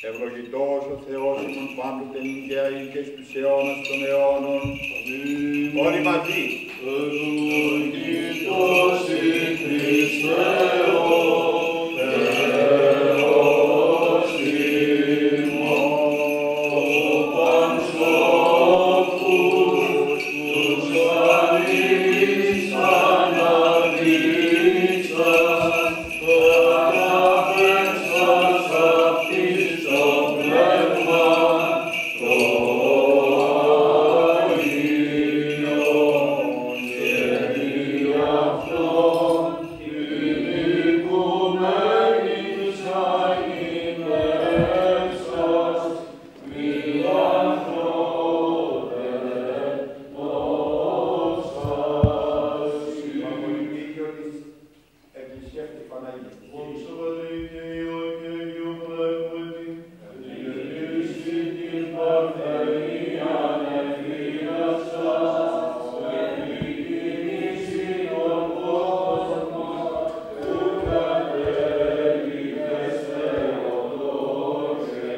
Ευλογητός ο Θεός ημών πάντοτε νικαίοι και στους αιώνας των αιώνων. Όλοι μαζί. Ευλογητός η Χριστέ ο Θεός ημών, ο πανσόφους τους αλείς αναδείξας, παραπέμψας αυτής το πνεύμα, το Άγιον και δι' αυτόν την οικουμένη τους αγγελεύσας, φιλάνθρωπε όσταση. Μαγωνικείο της Εκκλησίας της Παναγίας. Δόξα Πατρί και Υιό και Αγίου Πνεύματι, γεννήσει την Παρθενίαν εφήλασας, και δικηνήσει τον κόσμο, που κατέληγες Θεοδόξε,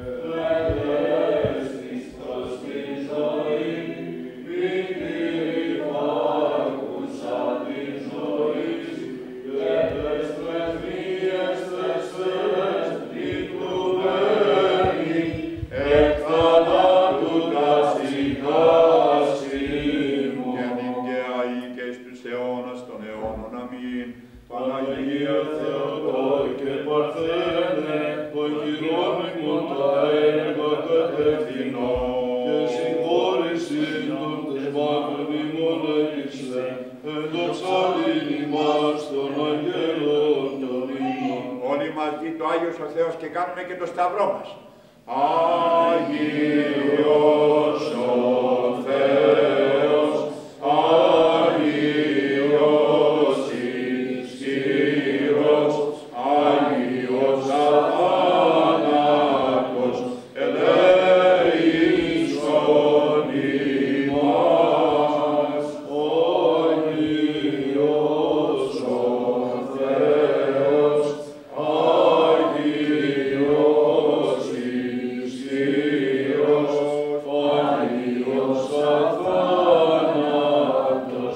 μετέστης προς την ζωή, μη τυρφάκουσα την ζωή, και τες πρεσβείες τες εκλουμένοι, εκ θανάτου τα συγχάσιμου. Και νικαίοι και στους αιώνας των αιώνων. Αμήν. Παναγία Θεοτόκε Παρθένε, το χειρόνιμο τα έργα κατευθυνών, και συγχώρηση των τεσμάτων ημών έλειψε, εντοξάλην ημάς των αγγέλων των ημών. Όλοι μαζί το Άγιος ο Θεός και κάνουμε και το σταυρό μας. Άγιος ο Θεός, Άγιος ισχυρός, Άγιος αθάνατος, ελέησον ημάς. Άγιος ο Θεός, Άγιος ισχυρός, Άγιος αθάνατος,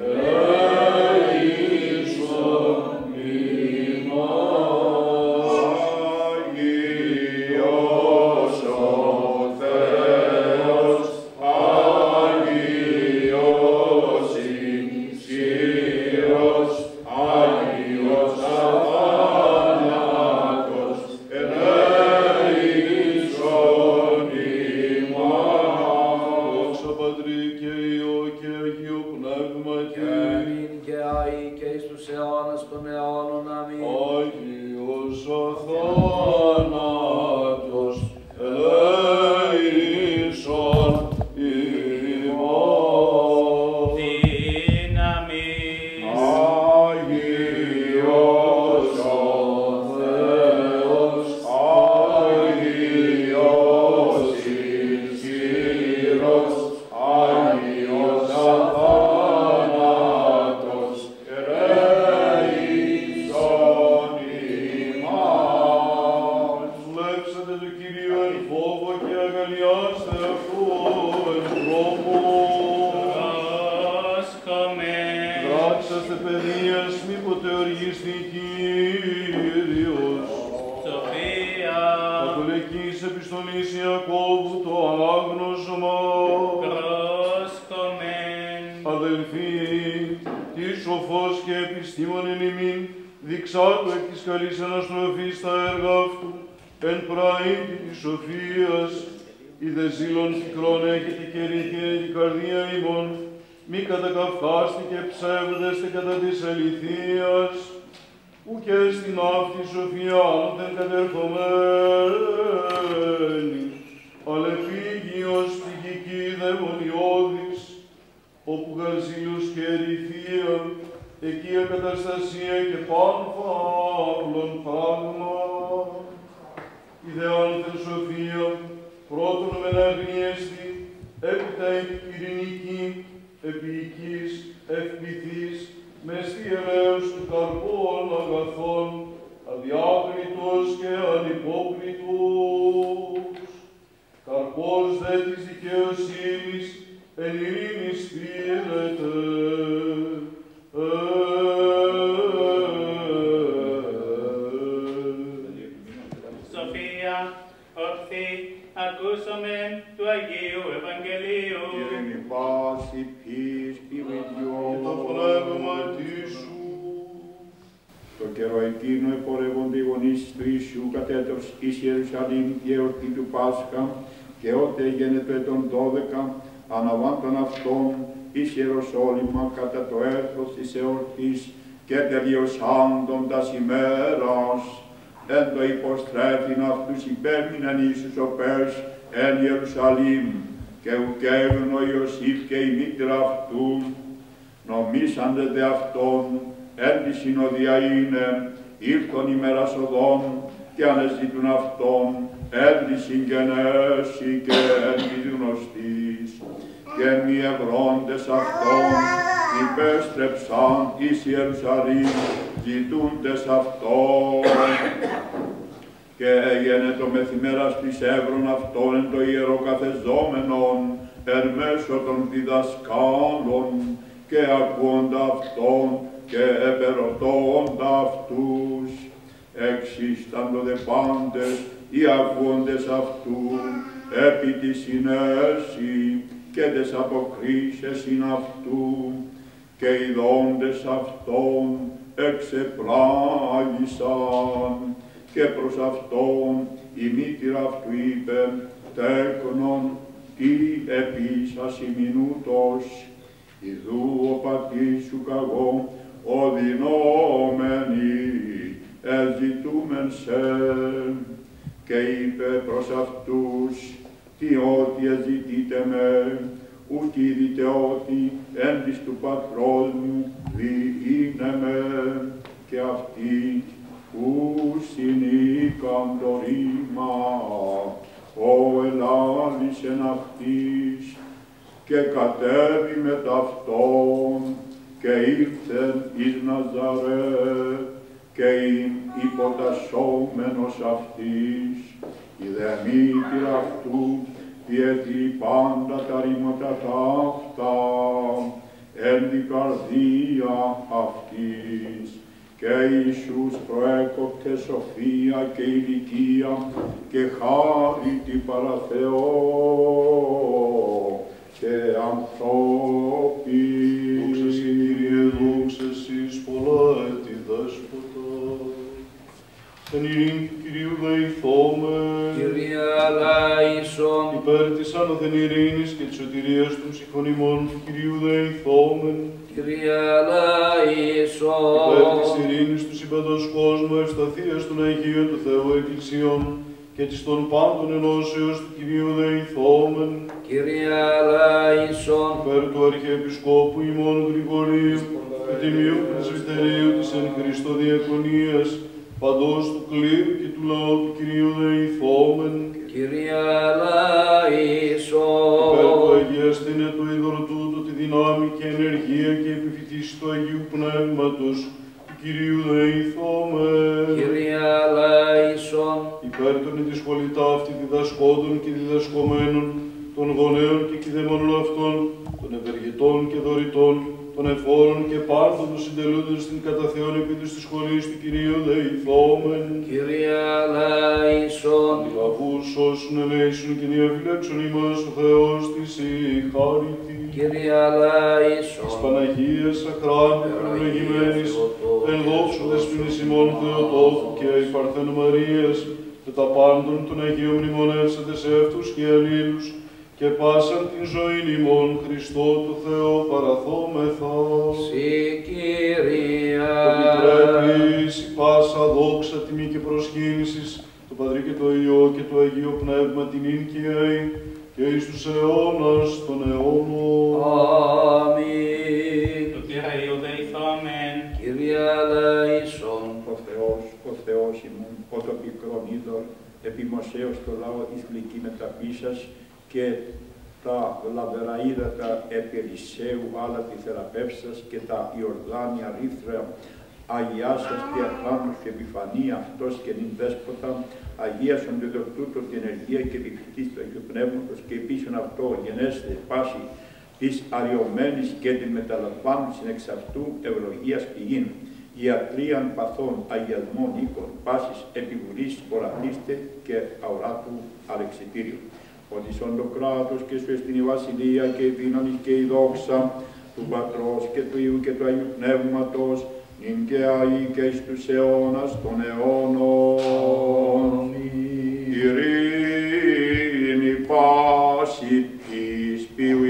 ελέησον ημάς. Άγιος ο Θεός, Άγιος ισχυρός, Άγιος αθάνατος, ελέησον ημάς. Δόξα Πατρί και Υιό και Αγίου Πνεύματι, Αμήν και άη και εις τους αιώνας των αιώνων. Αμήν. Άγιος αθάνατος, ελέησον ημάς. Δύναμη Άγιος ο Θεός, Άγιος ισχυρός, Άγιος αθάνατος, ελέησον ημάς. Βλέψατε το Κύριο εν φόβο και αγαλιάστε αυτού εν τρόμο. προσκομεν. Δράξαστε παιδείας, μήποτε οργιστεί Κύριος. Σοφία Καθολικής επιστολής Ιακώβου το ανάγνωσμα. προσκομεν. Αδελφοί, τι σοφός και επιστήμον εν ημίν, δειξάτω εκ της καλής αναστροφής τα έργα αυτού, εν πράητη της σοφίας, η δε ζήλων πικρών έχετε και ρηθιέ την καρδία ημών, μη κατακαυχάστε και ψεύδεστε κατά της αληθείας, ουκ στην αυτή σοφία άνωθεν κατερχομένη, αλλά επίγειος ψυχική δαιμονιώδης, όπου γαζίλους και ερηθεία, εκεί ακαταστασία και πανφαύλων πράγμα. Η δε άνθεν σοφία, πρώτον μεν αγνίεστη, έπειτα ειρηνική, επίοικης, ευπηθής, μέστη ελέους του καρπών αγαθών, αδιάκριτος και ανυπόκριτος. ακούσομεν του Αγίου Ευαγγελίου. Ειρήνη πάση πίστη με Και το πνεύμα Τίσου. Το καιρό εκείνο επορεύονται οι γονείς του Ιησού κατέτος εις Ιερουσαλήμ τη εορτή του Πάσχα, και ότε γένετο ετών 12, αναβάντων αυτών εις Ιεροσόλυμα κατά το έρθος της εορτής, και τελειωσάντων τας ημέρας, εν το υποστρέφειν αυτούς υπέμειναν Ιησούς ο Πέρς εν Ιερουσαλήμ, και ουκέβουν ο Ιωσήφ και η μήτρα αυτού, νομίσαντε δε αυτόν, εν τη συνοδεία είναι, ήλθον ημέρας οδών, και ανεζητούν αυτόν, εν τη συγγενέση και εν της γνωστής, και μη ευρώντες αυτόν, υπέστρεψαν εις Ιερουσαλήμ, ζητούντες αυτόν. Και έγινε το μεθημέρας της εύρων αυτών εν το ιεροκαθεζόμενον, εν μέσω των διδασκάλων, και ακούοντα αυτόν, και επερωτώντα αυτούς, εξίσταντο δε πάντες οι ακούοντες αυτού, επί τη συνέση και τες αποκρίσες ειν αυτού, και οι δόντες αυτών εξεπλάγησαν, και προς αυτόν η μήτηρα αυτού είπε, τέκνον τι επίσας ημινούτος, ιδού ο πατήρ σου καγώ, οδυνόμενοι, εζητούμεν σε, και είπε προς αυτούς, τι ότι εζητείτε με, ούτι είδητε ότι εν της του πατρός μου διήνε με, και αυτοί που συνήκαν το ρήμα, ο ελάλησεν αυτής, και κατέβη με ταυτόν, και ήρθεν εις Ναζαρέτ, και υποτασσόμενος αυτής, η δε μήτηρα αυτού διέτηρη πάντα τα ρήματα ταύτα, εν την καρδία αυτής. Και Ιησούς προέκοπτε σοφία και ηλικία και χάρητη παρά Θεό και ανθρώποι. Δόξα σοι, Κύριε, δόξα σεις πολλά έτη δέσποτα. Εν ειρήνη του Κυρίου δεηθόμεν. Κύριε ελέησον. Υπέρ της άνωθεν ειρήνης και της σωτηρίας των ψυχών ημών του Κυρίου δεηθόμεν. Κύριε ελέησον. Υπέρ της ειρήνης του συμπαντός κόσμου, ευσταθείας των Αγίων του Θεού Εκκλησιών και της των πάντων ενώσεως του Κυρίου δεηθόμεν. Κύριε ελέησον. Υπέρ του Αρχιεπισκόπου ημών Γρηγορίου, του Τιμίου Πρεσβυτερίου της εν Χριστώ Διακονίας, παντός του κλήρου και του λαού του Κυρίου δεηθόμεν. Κύριε ελέησον. Υπέρ του Αγιαστήνε του Ιδωρτού, τη δυνάμει και ενεργία και επιφυτίση του Αγίου Πνεύματος του Κυρίου δεηθόμεν. Κύριε ελέησον. Υπέρ των ειδισχολητά αυτή διδασκόντων και διδασκομένων, των γονέων και κηδεμόνων αυτών, των ευεργετών και δωρητών, των εφόρων και πάρθων των συντελούντων στην κατά Θεόν επίδοση της σχολής του Κυρίου δεηθόμεν. Κύριε ελέησον. Οι λαβούς όσων ελέησον και διαφυλάξουν ημάς ο Θεός της η χάρητη. Κύριε ελέησον. Της Παναγίας αχράντου ευλογημένης, εν δόξου δεσποινής ημών Θεοτόκου και η Παρθένου Μαρίας, και τα πάντων των Αγίων μνημονεύσαντες εύτους και αλλήλους, και πάσαν την ζωήν ημών Χριστό του Θεό παραθόμεθα. Συ Κύριε. Επιτρέπεις η πάσα δόξα, τιμή και προσκύνησης, το Πατρί και το Υιό και το Αγίο Πνεύμα την ίν και αεί, και εις τους αιώνας των αιώνων. Αμήν. Του Κυρίου δεηθόμεν. Κύριε ελέησον. Ο Θεός ημών, ο το πικρόν είδωρ, επιμοσέως το λαό εις γλυκή μεταπίσας, και τα λαβερά ύδατα επί Ελισέου άλλα τη θεραπεύσας, και τα Ιορδάνια ρήθρα αγιάσας και αχράντους και επιφανία αυτός και νυν δέσποτα, αγίασον δε δοκτούτο την ενεργία και επιφυτής του Αγίου Πνεύματος, και επίσης αυτό γενέστε πάση της αριωμένης και την μεταλαμβάνουσιν εξ αυτού ευλογίας πηγήν, ιατρίαν παθών, αγιασμών οίκων, πάσης επιβουλής ορατίστε και αοράτου αλεξιτήριου. ότι σον το κράτος και σου εστιν η βασιλεία και η δύναμη και η δόξα του Πατρός και του Υιού και του Αγίου Πνεύματος, νυν και αεί και εις τους αιώνας των αιώνων. Ειρήνη πάση της ποιου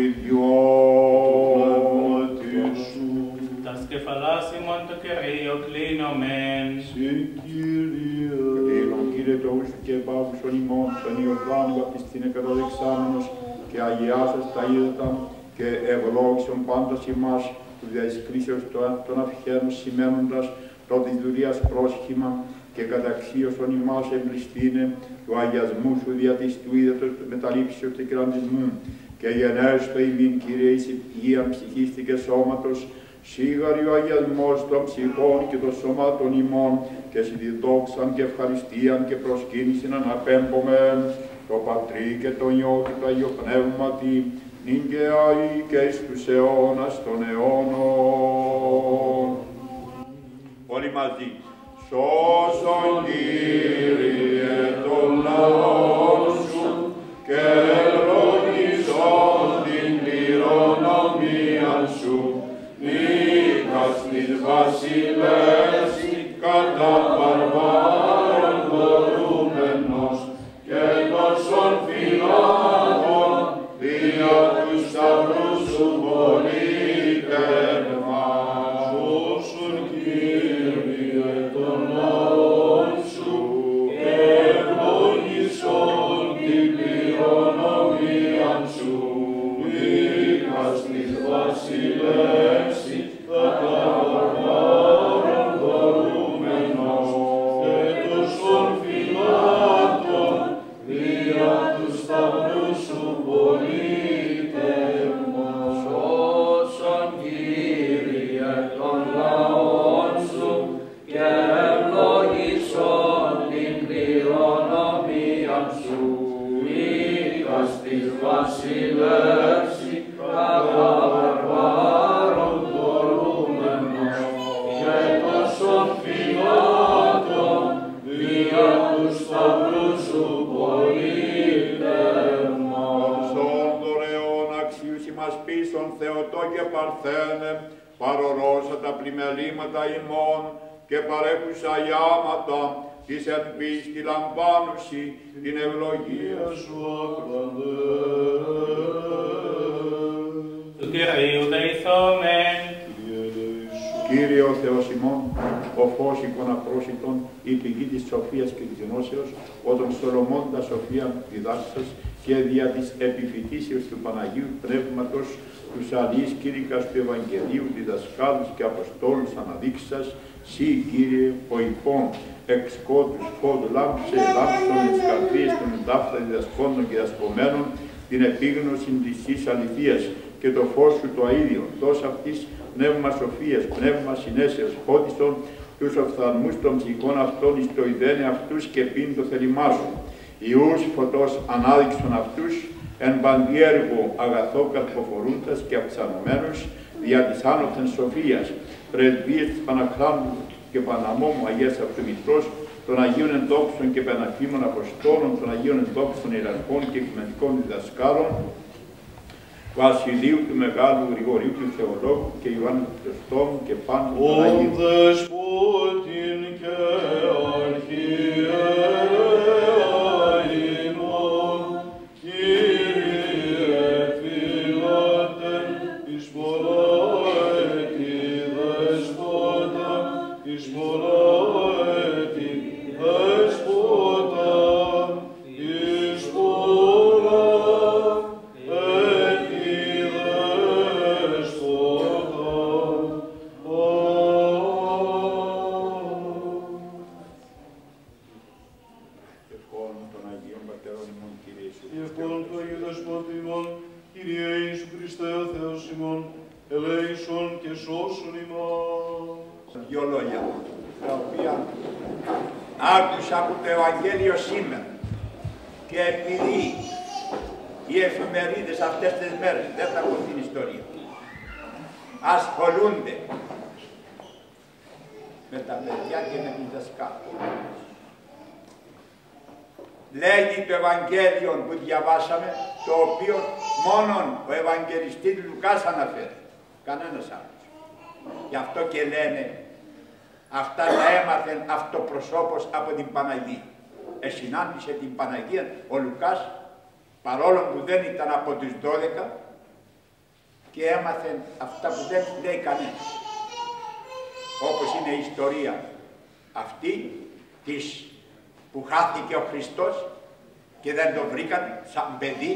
ιδιώτης σου. Τα σκεφαλάς ημών το Κυρίο κλείνομεν. Σε Κύριε. Κλείνον Κύριε το ούσου και επάγουσον ημών, τον Ιορδάνου βαπτιστήν εκατοδεξάμενος και αγιάσας τα ύδατα και ευλόγησον πάντας ημάς του διασκρίσεως των αυχαίρων σημαίνοντας το της δουλείας πρόσχημα και καταξίωσον ημάς εμπληστήνε του αγιασμού σου δια της του ύδατος μεταλήψεως και κραντισμού και γενέστο ημίν Κύριε εις υγείαν ψυχίστη και σώματος σίγαρη ο αγιασμός των ψυχών και των σωμάτων ημών και συ τη δόξαν και ευχαριστίαν και προσκύνησιν αναπέμπομεν το Πατρί και το Υιό και το Αγίο Πνεύματι νυν και αεί και εις τους αιώνας των αιώνων. Όλοι μαζί. Σώσον Κύριε τον λαόν σου και ευλογήσον την κληρονομίαν σου, νίκας της βασιλεύς κατά βαρβάρων δωρούμενος και τόσων φυλάκων δια του σταυρού σου πολίτευμα. Σώσον Κύριε τον λαόν σου και ευλογήσον την κληρονομίαν σου, νίκας της βασιλεύς κατά βαρβάρων δωρούμενος και τόσων φυλάκων δια του σταυρού σου πολίτευμα. Σώσον Κύριε των λαών σου και ευλογήσον την κληρονομίαν σου, νίκας της βασιλεύς κατά βαρβάρων δωρούμενος και τόσων φυλάκων δια του σταυρού σου πολίτευμα. Σον δωρεών αξίους ημάς πίσων Θεοτό και Παρθένε, παρορώσα τα πλημελήματα ημών και παρέχουσα ιάματα της εν πίστη λαμβάνουσι την ευλογία σου άκραντε. Του Κυρίου δεηθόμεν. Κύριε ο Θεός ημών, ο φως εικόνα πρόσιτον, η πηγή της σοφίας και της γνώσεως, ο των Σολομών τα σοφία διδάσκας και δια της επιφυτίσεως του Παναγίου Πνεύματος, τους αλλοίς κήρυκας του Ευαγγελίου, διδασκάλους και Αποστόλους αναδείξας, σύ Κύριε, ο υπόν, εξ κότους πόδου λάμψε, λάμψον εις καρδίες των ταύτα διδασκόντων και διδασκομένων, την επίγνωση της εις αληθείας και το φως σου το αίδιο, τόσο αυτής πνεύμα σοφίας, πνεύμα συνέσεως, φώτιστον τους οφθαλμούς των ψυχών αυτών εις το ιδένε αυτούς και πίν το θέλημά σου. Ιούς φωτός ανάδειξον αυτούς, εν παντιέργο αγαθό καρποφορούντας και αυξανωμένους δια της άνωθεν σοφίας, πρεσβείες της Παναχράντου και Παναμόμου Αγίας Αυτομητρός, των Αγίων Εντόξων και Πεναχήμων Αποστόλων, των Αγίων Εντόξων Ιεραρχών και Οικουμενικών Διδασκάλων, Βασιλείου του Μεγάλου Γρηγορίου του Θεολόγου και Ιωάννου του Χριστόμου και πάντων των Αγίων. Ο Δεσπότην και Αρχιερέα ημών, Κύριε φυλάτεν εις πολλά έτη Δεσπότα, εις πολλά έτη Δεσπότα, εις πολλά Κύριε Ιησού Χριστέ ο Θεός ημών, ελέησον και σώσον ημάς. Δύο λόγια, τα οποία άκουσα από το Ευαγγέλιο σήμερα και επειδή οι εφημερίδες αυτές τις μέρες, δεν θα πω την ιστορία, ασχολούνται με τα παιδιά και με τις δασκάλους. λέγει το Ευαγγέλιο που διαβάσαμε, το οποίο μόνον ο Ευαγγελιστής Λουκάς αναφέρει. Κανένας άλλος. Γι' αυτό και λένε, αυτά τα έμαθεν αυτοπροσώπως από την Παναγία. Συνάντησε την Παναγία ο Λουκάς, παρόλο που δεν ήταν από τους 12, και έμαθεν αυτά που δεν λέει κανένας. Όπως είναι η ιστορία αυτή που χάθηκε ο Χριστός και δεν το βρήκαν σαν παιδί.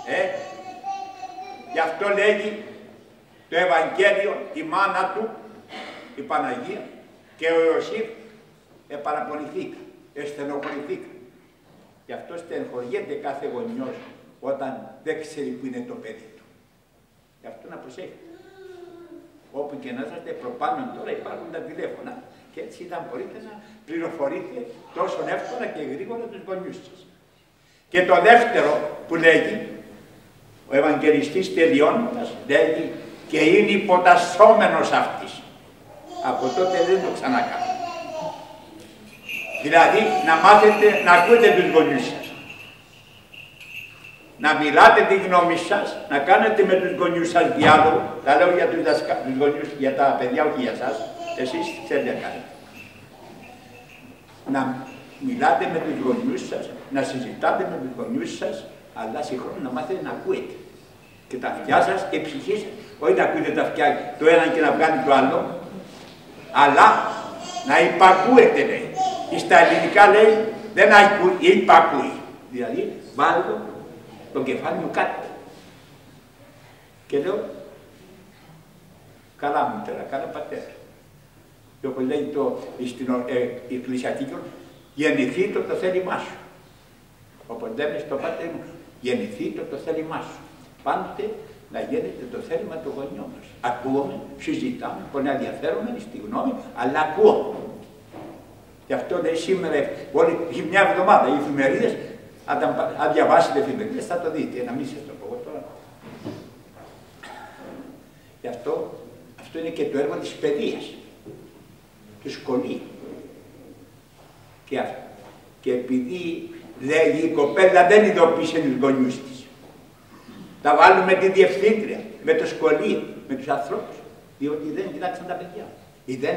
Γι' αυτό λέγει το Ευαγγέλιο, η μάνα του, η Παναγία και ο Ιωσήφ παραπονηθήκαν, στενοχωρηθήκαν. Γι' αυτό στενοχωριέται κάθε γονιός όταν δεν ξέρει που είναι το παιδί του. Γι' αυτό να προσέχετε. Όπου και να είσαστε προπάνω τώρα υπάρχουν τα τηλέφωνα και έτσι θα μπορείτε να πληροφορείτε τόσο εύκολα και γρήγορα τους γονιούς σας. Και το δεύτερο που λέγει, ο Ευαγγελιστής τελειώνοντας, λέγει και είναι υποτασσόμενος αυτής. Από τότε δεν το ξανακάνω. Δηλαδή να μάθετε να ακούτε τους γονιούς σας. Να μιλάτε τη γνώμη σας, να κάνετε με τους γονιούς σας διάλογο. Τα λέω για τους γονιούς, για τα παιδιά, όχι για σας. Εσείς ξέρετε να κάνετε. Να μιλάτε με τους γονιούς σας, να συζητάτε με τους γονιούς σας, αλλά συγχρόνως να μάθετε να ακούετε. Και τα αυτιά σας και η ψυχή σας, όχι να ακούτε τα αυτιά το ένα και να βγάλει το άλλο, αλλά να υπακούετε, λέει. Στα ελληνικά λέει, δεν ακούει, υπακούει. Δηλαδή, βάλω το κεφάλι μου κάτω. Και λέω, καλά μητέρα, καλά πατέρα. Και όπως λέει η εκκλησιατική, γεννηθεί το θέλημά σου. Όπως λέμε στο πάτερ μου, γεννηθεί το θέλημά σου. Πάντοτε να γίνεται το θέλημα του γονιού μας. Ακούουμε, συζητάμε, πολύ ενδιαφέρομαι στη γνώμη, αλλά ακούω. Γι' αυτό λέει σήμερα, μια εβδομάδα οι εφημερίδες, αν διαβάσετε εφημερίδες θα το δείτε, να μην σας το πω εγώ τώρα. Γι' αυτό είναι και το έργο της παιδείας, του σχολείου. Και επειδή λέγει η κοπέλα δεν ειδοποίησε τους γονιούς της. Τα βάλουμε τη διευθύντρια, με το σχολείο, με τους ανθρώπους, διότι δεν κοιτάξαν τα παιδιά. Ή δεν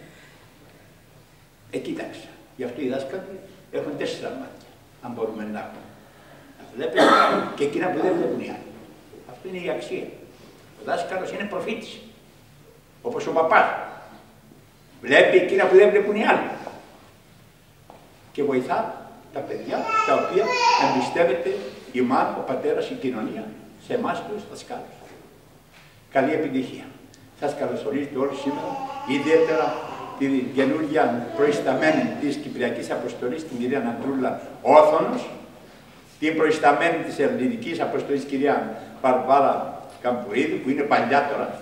κοίταξα. Γι' αυτό οι δάσκαλοι έχουν 4 μάτια, αν μπορούμε να έχουμε. Να βλέπουν και εκείνα που δεν βλέπουν οι άλλοι. Αυτό είναι η αξία. Ο δάσκαλος είναι προφήτης. Όπως ο παπάς. Βλέπει εκείνα που δεν βλέπουν οι άλλοι. Και βοηθά τα παιδιά τα οποία εμπιστεύεται η μάνα, ο πατέρας, η κοινωνία σε εμάς τους δασκάλους. Καλή επιτυχία. Σας καλωσορίζω όλους σήμερα, ιδιαίτερα την καινούργια προϊσταμένη της Κυπριακής Αποστολής, την κυρία Ναντρούλα Όθωνος, την προϊσταμένη της Ελληνικής Αποστολής, κυρία Παρβάρα Καμπουρίδη, που είναι παλιά τώρα,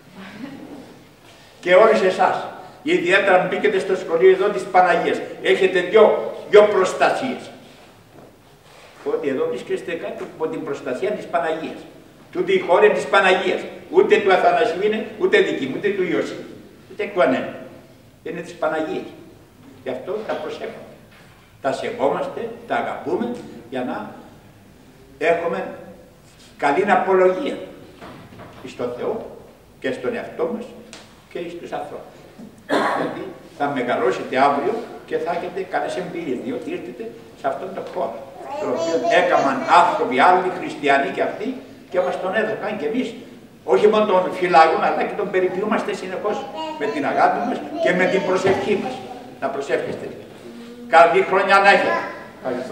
και όλους εσάς. Ιδιαίτερα αν μπήκετε στο σχολείο εδώ της Παναγίας. Έχετε δυο προστασίες. Ότι εδώ βρίσκεστε κάτω από την προστασία της Παναγίας. Τούτη η χώρα της Παναγίας. Ούτε του Αθανασίου είναι, ούτε δική μου, ούτε του Ιωσήφ. Ούτε κανένα. Είναι της Παναγίας. Γι' αυτό τα προσέχουμε. Τα σεβόμαστε, τα αγαπούμε, για να έχουμε καλή απολογία στον Θεό και στον εαυτό μας και στους ανθρώπους. Γιατί θα μεγαλώσετε αύριο και θα έχετε καλές εμπειρίες, διότι ήρθετε σε αυτόν τον χώρο, τον οποίο έκαναν άνθρωποι άλλοι, χριστιανοί και αυτοί, και μας τον έδωσαν και εμείς. Όχι μόνο τον φυλάγουμε, αλλά και τον περιποιούμαστε συνεχώς με την αγάπη μας και με την προσευχή μας. Να προσεύχεστε. Καλή χρονιά να έχετε. Ευχαριστώ.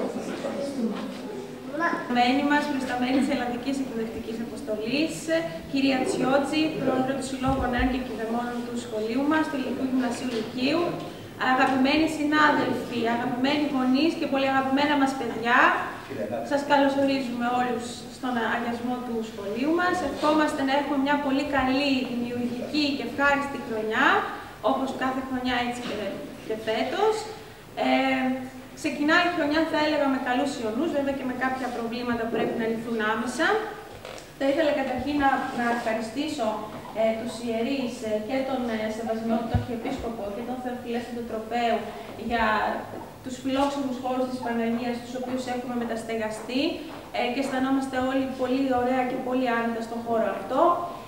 Μένη μας, προϊσταμένη της Ελλαδικής Εκπαιδευτικής Αποστολής, κυρία Τσιότζη, πρόεδρο του Συλλόγου Νέων και Κηδεμόνων του σχολείου μας, του Ελληνικού Γυμνασίου Λυκείου, αγαπημένοι συνάδελφοι, αγαπημένοι γονείς και πολύ αγαπημένα μας παιδιά, σας καλωσορίζουμε όλους στον αγιασμό του σχολείου μας. Ευχόμαστε να έχουμε μια πολύ καλή, δημιουργική και ευχάριστη χρονιά, όπως κάθε χρονιά έτσι και φέτος. Ξεκινάει η χρονιά, θα έλεγα, με καλούς ιονούς, βέβαια και με κάποια προβλήματα που πρέπει να λυθούν άμεσα. Θα ήθελα καταρχήν να ευχαριστήσω τους ιερείς και τον Σεβασμιότατο Αρχιεπίσκοπο και τον Θεοφιλέστατο Τροπαίου για τους φιλόξενους χώρους της Παναγίας, τους οποίους έχουμε μεταστεγαστεί και αισθανόμαστε όλοι πολύ ωραία και πολύ άνετα στον χώρο αυτό.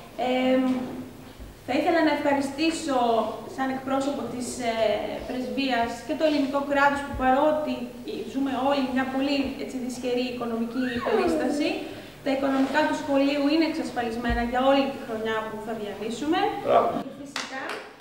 Θα ήθελα να ευχαριστήσω σαν εκπρόσωπο της πρεσβείας και το ελληνικό κράτος που παρότι ζούμε όλοι μια πολύ δυσχερή οικονομική περίσταση, τα οικονομικά του σχολείου είναι εξασφαλισμένα για όλη τη χρονιά που θα διαβήσουμε. Και φυσικά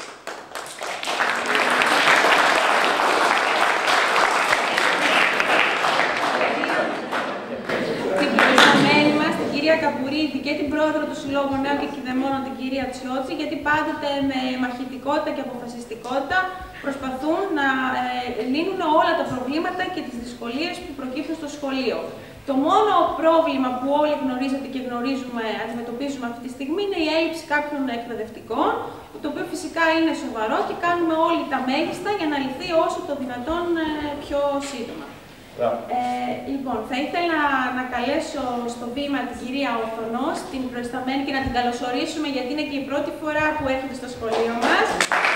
την προϊσταμένη μας, την κυρία Καπουρίδη και την πρόεδρο του Συλλόγου Νέων και Κηδεμόνων, την κυρία Τσιότση, γιατί πάντοτε με μαχητικότητα και αποφασιστικότητα προσπαθούν να λύνουν όλα τα προβλήματα και τις δυσκολίες που προκύπτουν στο σχολείο. Το μόνο πρόβλημα που όλοι γνωρίζετε και γνωρίζουμε, αντιμετωπίζουμε αυτή τη στιγμή, είναι η έλλειψη κάποιων εκπαιδευτικών, το οποίο φυσικά είναι σοβαρό και κάνουμε όλοι τα μέγιστα για να λυθεί όσο το δυνατόν πιο σύντομα. Λοιπόν, θα ήθελα να καλέσω στο βήμα την κυρία Όθωνο, την προϊσταμένη, και να την καλωσορίσουμε, γιατί είναι και η πρώτη φορά που έρχεται στο σχολείο μας.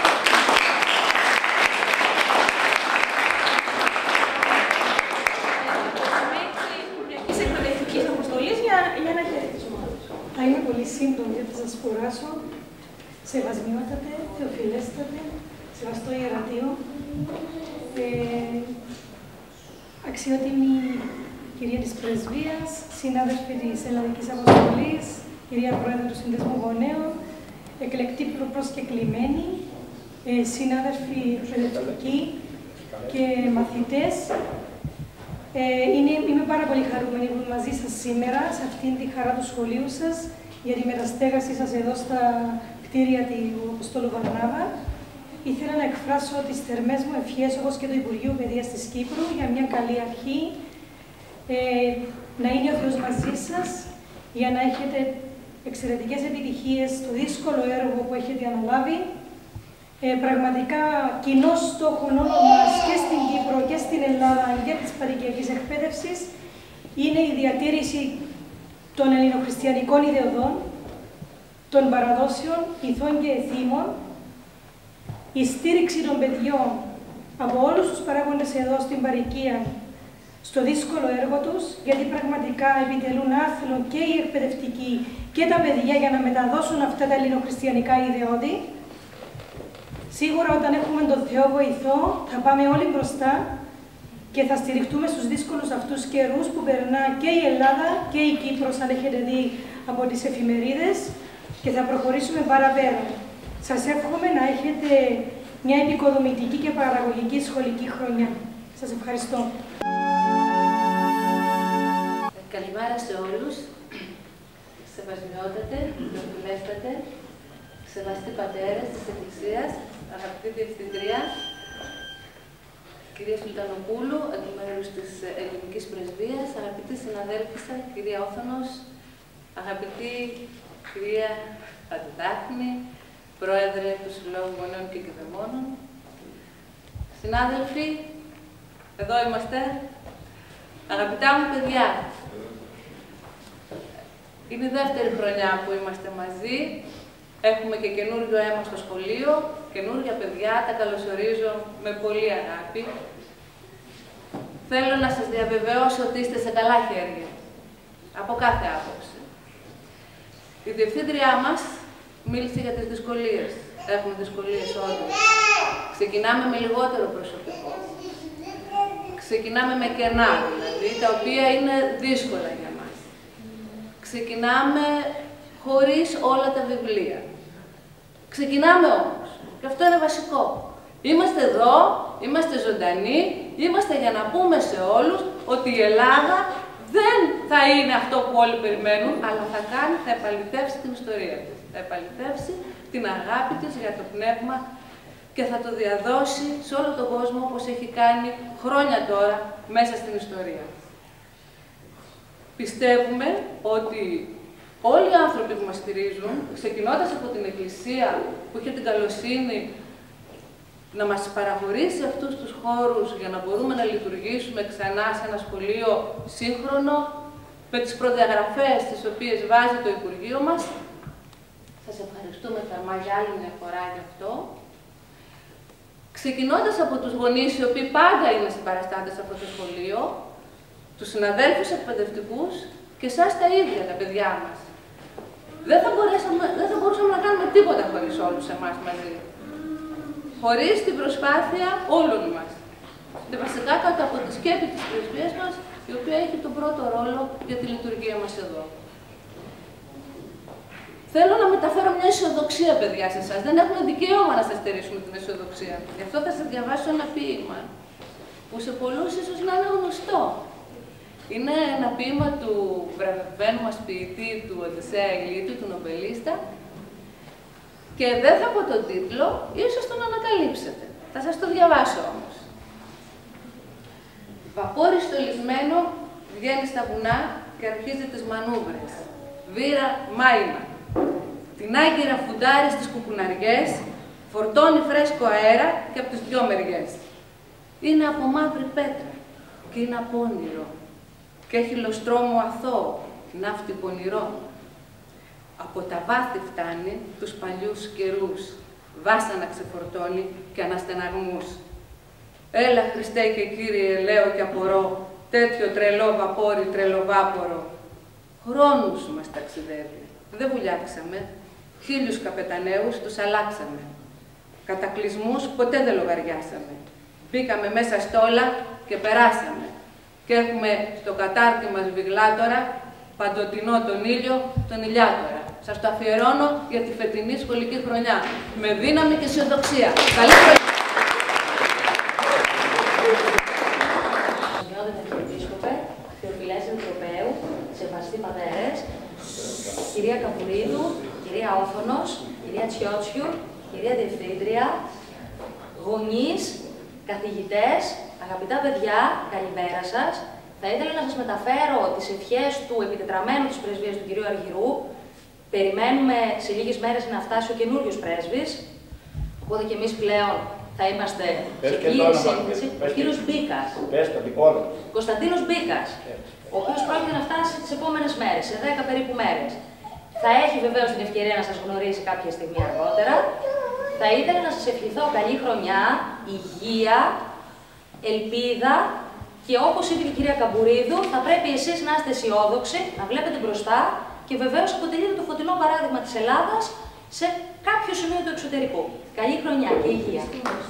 Για να χαιρετήσουμε όλους. Θα είμαι πολύ σύντομη γιατί θα σας κουράσω. Σεβασμιότατε, Θεοφιλέστατε, σεβαστό Ιερατείο, αξιότιμη κυρία της Πρεσβείας, συνάδελφοι της Ελλαδικής Αποστολής, κυρία Πρόεδρε του Συνδέσμου Γονέων, εκλεκτοί προσκεκλημένοι, συνάδελφοι εκπαιδευτικοί και μαθητές. Είμαι πάρα πολύ χαρούμενη που είμαι μαζί σας σήμερα, σε αυτήν τη χαρά του σχολείου σας, για τη μεταστέγαση σας εδώ στα κτίρια του Αποστόλου Βαρνάβα. Ήθελα να εκφράσω τις θερμές μου ευχές, όπως και το Υπουργείο Παιδείας της Κύπρου, για μια καλή αρχή, να είναι ο Θεός μαζί σας, για να έχετε εξαιρετικές επιτυχίες στο δύσκολο έργο που έχετε αναλάβει. Πραγματικά κοινό στόχο όλων μας και στην Κύπρο και στην Ελλάδα για της παροικιακής εκπαίδευσης είναι η διατήρηση των ελληνοχριστιανικών ιδεωδών, των παραδόσεων, ηθών και εθήμων, η στήριξη των παιδιών από όλους τους παράγοντες εδώ στην παροικία στο δύσκολο έργο τους, γιατί πραγματικά επιτελούν άθλο και οι εκπαιδευτικοί και τα παιδιά για να μεταδώσουν αυτά τα ελληνοχριστιανικά ιδεώδη. Σίγουρα όταν έχουμε τον Θεό βοηθό θα πάμε όλοι μπροστά και θα στηριχτούμε στους δύσκολους αυτούς καιρούς που περνά και η Ελλάδα και η Κύπρος, αν έχετε δει από τις εφημερίδες, και θα προχωρήσουμε παραπέρα. Σας εύχομαι να έχετε μια επικοδομητική και παραγωγική σχολική χρονιά. Σας ευχαριστώ. Καλημέρα σε όλους. Σεβασμιότατε, Θεοφιλέστατε, σεβαστοί πατέρες της Εκκλησίας, αγαπητή Διευθυντρία, κυρία Σουλτανοπούλου, εκ μέρους της Ελληνικής Πρεσβείας, αγαπητή συναδέλφισσα, κυρία Όθωνος, αγαπητή κυρία Παντιδάχνη, Πρόεδρε του Συλλόγου Γονέων και Κηδεμόνων, συνάδελφοι, εδώ είμαστε, αγαπητά μου παιδιά. Είναι η δεύτερη χρονιά που είμαστε μαζί. Έχουμε και καινούριο αίμα στο σχολείο, καινούρια παιδιά, τα καλωσορίζω με πολύ αγάπη. Θέλω να σας διαβεβαιώσω ότι είστε σε καλά χέρια, από κάθε άποψη. Η διευθύντριά μας μίλησε για τις δυσκολίες. Έχουμε δυσκολίες όντως. Ξεκινάμε με λιγότερο προσωπικό. Ξεκινάμε με κενά, δηλαδή, τα οποία είναι δύσκολα για μας. Ξεκινάμε χωρίς όλα τα βιβλία. Ξεκινάμε όμως. Και αυτό είναι βασικό. Είμαστε εδώ, είμαστε ζωντανοί, είμαστε για να πούμε σε όλους ότι η Ελλάδα δεν θα είναι αυτό που όλοι περιμένουν, αλλά θα επαληθεύσει την ιστορία της. Θα επαληθεύσει την αγάπη της για το πνεύμα και θα το διαδώσει σε όλο τον κόσμο όπως έχει κάνει χρόνια τώρα μέσα στην ιστορία. Πιστεύουμε ότι όλοι οι άνθρωποι που μας στηρίζουν, ξεκινώντας από την Εκκλησία που είχε την καλοσύνη να μας παραχωρήσει αυτούς τους χώρους για να μπορούμε να λειτουργήσουμε ξανά σε ένα σχολείο σύγχρονο, με τις προδιαγραφές τις οποίες βάζει το Υπουργείο μας, Σας ευχαριστούμε θερμά για άλλη μια φορά γι' αυτό. Ξεκινώντας από τους γονείς, οι οποίοι πάντα είναι συμπαραστάτες σε αυτό το σχολείο, τους συναδέλφους εκπαιδευτικούς και εσάς τα ίδια, τα παιδιά μας. Δεν θα μπορούσαμε να κάνουμε τίποτα χωρίς όλους εμάς μαζί. Χωρίς την προσπάθεια όλων μας. Και βασικά κάτω από τη σκέπη της πρεσβείας μας, η οποία έχει τον πρώτο ρόλο για τη λειτουργία μας εδώ. Θέλω να μεταφέρω μια αισιοδοξία, παιδιά, σε εσάς. Δεν έχουμε δικαίωμα να σας στερήσουμε την αισιοδοξία. Γι' αυτό θα σας διαβάσω ένα ποίημα, που σε πολλούς ίσως να είναι γνωστό. Είναι ένα ποίημα του βραβευμένου μας ποιητή, του Οδυσσέα Ηλίτου, του νομπελίστα. Και δεν θα πω τον τίτλο, ίσως τον ανακαλύψετε. Θα σας το διαβάσω όμως. Βαπόρι στολισμένο βγαίνει στα βουνά και αρχίζει τις μανούβρες. Βύρα μάιμα. Την άγκυρα φουντάρει στις κουκουναριές, φορτώνει φρέσκο αέρα και από τις δυο μεριές. Είναι από μαύρη πέτρα και είναι από όνειρο και έχει λοστρόμο αθώο, ναύτη πονηρό. Από τα βάθη φτάνει τους παλιούς καιρούς, βάσανα ξεφορτώνει και αναστεναγμούς. Έλα Χριστέ και Κύριε, λέω και απορώ, τέτοιο τρελό βαπόρι, τρελοβάπορο. Χρόνους μας ταξιδεύει, δεν βουλιάξαμε, 1000 καπεταναίους τους αλλάξαμε. Κατακλυσμούς ποτέ δεν λογαριάσαμε. Μπήκαμε μέσα στόλα και περάσαμε. Και έχουμε στο κατάρτι μας βιγλάτορα, παντοτινό τον ήλιο, τον ηλιάτορα. Σας το αφιερώνω για τη φετινή σχολική χρονιά. Με δύναμη και αισιοδοξία. Καλή χρονιά! Σεβαστοί πατέρες, κυρία Καπουρίδου, κυρία Όφωνος, κυρία Τσιότσιου, κυρία Διευθύντρια, γονείς, καθηγητές, αγαπητά παιδιά, καλημέρα σας. Θα ήθελα να σας μεταφέρω τις ευχές του επιτετραμένου της πρεσβείας του κυρίου Αργυρού. Περιμένουμε σε λίγες μέρες να φτάσει ο καινούριος πρέσβης, οπότε και εμείς πλέον θα είμαστε σε πλήρη σύνθεση. Ο κύριος Μπίκας, Κωνσταντίνος Μπίκας, ο οποίος πρόκειται να φτάσει τις επόμενες μέρες, σε 10 περίπου μέρες. Θα έχει βεβαίως την ευκαιρία να σας γνωρίσει κάποια στιγμή αργότερα. Θα ήθελα να σας ευχηθώ καλή χρονιά, υγεία, ελπίδα και όπως είπε η κυρία Καμπουρίδου, θα πρέπει εσείς να είστε αισιόδοξοι, να βλέπετε μπροστά και βεβαίως αποτελείτε το φωτεινό παράδειγμα της Ελλάδας σε κάποιο σημείο του εξωτερικού. Καλή χρονιά και υγεία.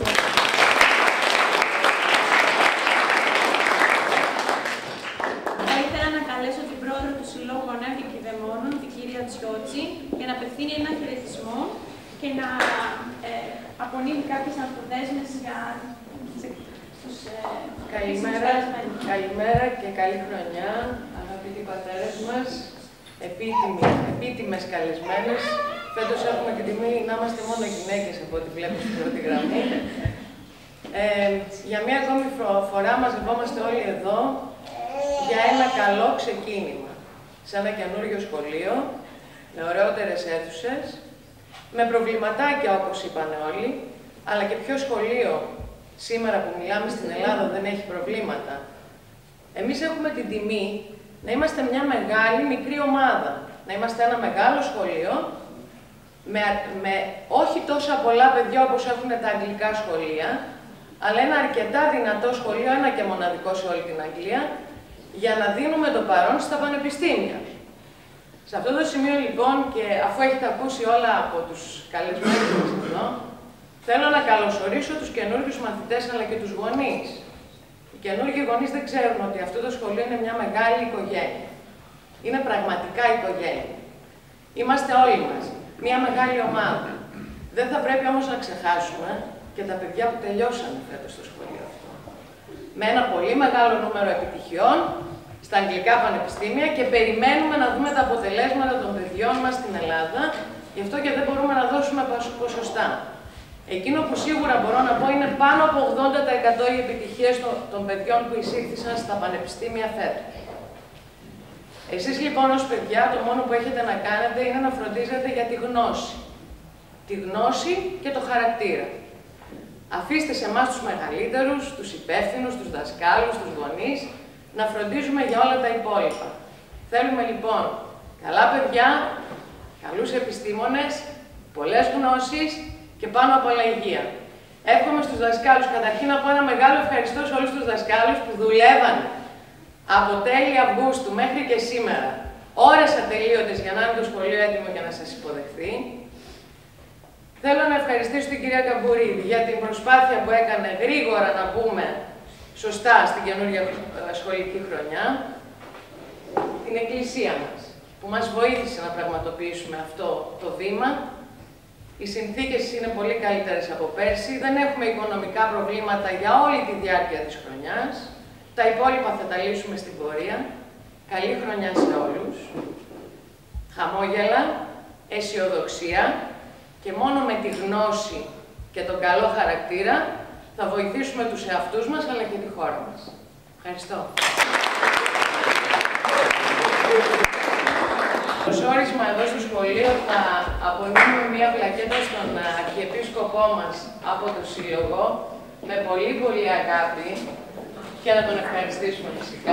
Καλέσω την πρόεδρο του Συλλόγου Γονέων και Κηδεμόνων, την κυρία Τσιότζη, για να απευθύνει ένα χαιρετισμό και να απονείμει κάποιες ανθοδέσμες για τους Καλημέρα και καλή χρονιά, αγαπητοί πατέρες μας, επίτιμες καλεσμένες. Φέτος έχουμε την τιμή να είμαστε μόνο γυναίκες από ό,τι βλέπω στην πρώτη γραμμή. Για μία ακόμη φορά μαζευόμαστε όλοι εδώ για ένα καλό ξεκίνημα, σε ένα καινούριο σχολείο, με ωραιότερες αίθουσες, με προβληματάκια όπως είπαν όλοι, αλλά και ποιο σχολείο σήμερα που μιλάμε στην Ελλάδα δεν έχει προβλήματα. Εμείς έχουμε την τιμή να είμαστε μια μεγάλη μικρή ομάδα, να είμαστε ένα μεγάλο σχολείο, με όχι τόσα πολλά παιδιά όπως έχουν τα αγγλικά σχολεία, αλλά ένα αρκετά δυνατό σχολείο, ένα και μοναδικό σε όλη την Αγγλία, για να δίνουμε το παρόν στα πανεπιστήμια. Σε αυτό το σημείο λοιπόν, και αφού έχετε ακούσει όλα από τους καλεσμένους μας εδώ, θέλω να καλωσορίσω τους καινούργιους μαθητές αλλά και τους γονείς. Οι καινούργιοι γονείς δεν ξέρουν ότι αυτό το σχολείο είναι μια μεγάλη οικογένεια. Είναι πραγματικά οικογένεια. Είμαστε όλοι μας, μια μεγάλη ομάδα. Δεν θα πρέπει όμως να ξεχάσουμε και τα παιδιά που τελειώσανε φέτος στο σχολείο αυτό. Με ένα πολύ μεγάλο νούμερο επιτυχιών στα αγγλικά πανεπιστήμια και περιμένουμε να δούμε τα αποτελέσματα των παιδιών μας στην Ελλάδα, γι' αυτό και δεν μπορούμε να δώσουμε ποσοστά. Εκείνο που σίγουρα μπορώ να πω είναι πάνω από 80% οι επιτυχίες των παιδιών που εισήχθησαν στα πανεπιστήμια φέτος. Εσείς λοιπόν ως παιδιά το μόνο που έχετε να κάνετε είναι να φροντίζετε για τη γνώση. Τη γνώση και το χαρακτήρα. Αφήστε σε εμάς τους μεγαλύτερους, τους υπεύθυνους, τους δασκάλους, τους γονείς, να φροντίζουμε για όλα τα υπόλοιπα. Θέλουμε λοιπόν καλά παιδιά, καλούς επιστήμονες, πολλές γνώσεις και πάνω απ' όλα υγεία. Εύχομαι στους δασκάλους, καταρχήν να πω ένα μεγάλο ευχαριστώ σε όλους τους δασκάλους που δουλεύαν από τέλη Αυγούστου μέχρι και σήμερα, ώρες ατελείωτες για να είναι το σχολείο έτοιμο και να σας υποδεχθεί. Θέλω να ευχαριστήσω την κυρία Καμπουρίδη για την προσπάθεια που έκανε γρήγορα να μπούμε σωστά στην καινούργια σχολική χρονιά. Την Εκκλησία μας, που μας βοήθησε να πραγματοποιήσουμε αυτό το βήμα. Οι συνθήκες είναι πολύ καλύτερες από πέρσι. Δεν έχουμε οικονομικά προβλήματα για όλη τη διάρκεια της χρονιάς. Τα υπόλοιπα θα τα λύσουμε στην πορεία. Καλή χρονιά σε όλους. Χαμόγελα, αισιοδοξία και μόνο με τη γνώση και τον καλό χαρακτήρα θα βοηθήσουμε τους εαυτούς μας αλλά και τη χώρα μας. Ευχαριστώ. Το όρισμα εδώ στο σχολείο θα απονείμουμε μία πλακέτα στον Αρχιεπίσκοπό μας από το Σύλλογο με πολύ πολύ αγάπη και να τον ευχαριστήσουμε φυσικά.